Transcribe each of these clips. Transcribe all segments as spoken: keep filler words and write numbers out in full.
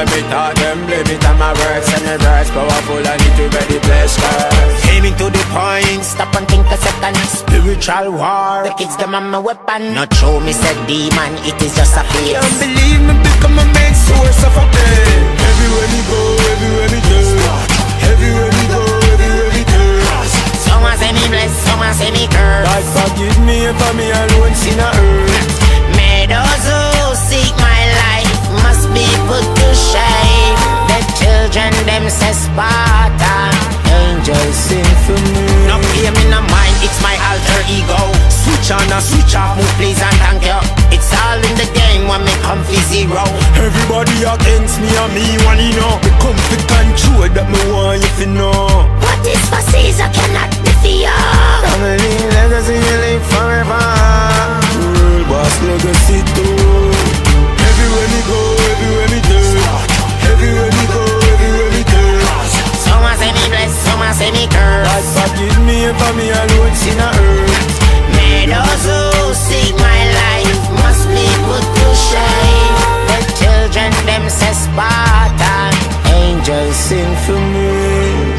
When me taught them limit on my words, and the words powerful and it will be the place curse. Aiming to the point, stop and think a second. Spiritual war, the kids them on my weapon. Not true, me said demon, it is just a phase. Can't believe me become a main source of a pain. Everywhere me go, everywhere me do. Everywhere me go, everywhere me do. Someone say me blessed, someone say me cursed. God forgive me if I'm me alone sin a earth. May those who seek my life must be put to shame. The children them say Sparta, angels sing for me. No fear me no mind, it's my alter ego. Switch on and switch off, move please and thank you. It's all in the game when me come for zero. Everybody against me and me one you know. Me come to control that me want you to know. What is for Caesar cannot be feared. Family legacy will live forever. World boss legacy too. Everywhere me go, everywhere me do. Everywhere me go, everywhere me do. Someone say me blessed, someone say me cursed. God forgive me if I'm me alone sin a earth. May those who seek my life must be put to shame. The children them say Spartan, angels sing for me.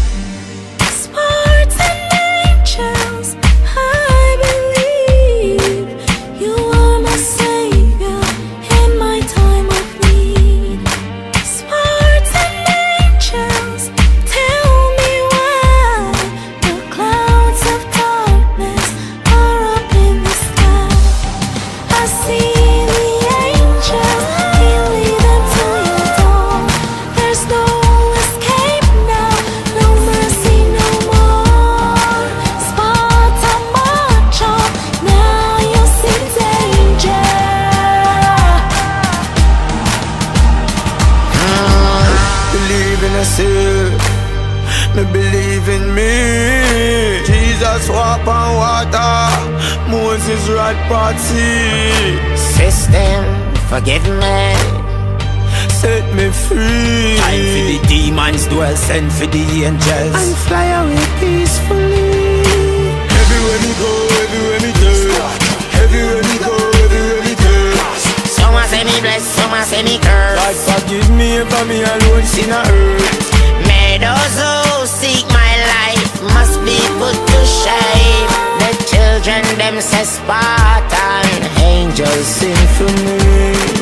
Spartan angels, I believe you are my savior in my time of need. Spartan angels, tell me why the clouds of darkness are up in the sky. I see the angels, you lead them to your door. There's no escape now, no mercy no more. Sparta march on, now you see danger. Believe in yourself, me believe in me. Jesus walk on water, Moses ride part sea. System, forgive me, set me free. Time for the demons dwell, send for the angels, and fly away peacefully. Everywhere me go, everywhere me do. Everywhere me go, everywhere me do. Someone say me blessed, someone say me cursed. God forgive me if I'm me alone sin a earth. May those who seek my life must be put to shame. The children them say Spartan, angels sing for me.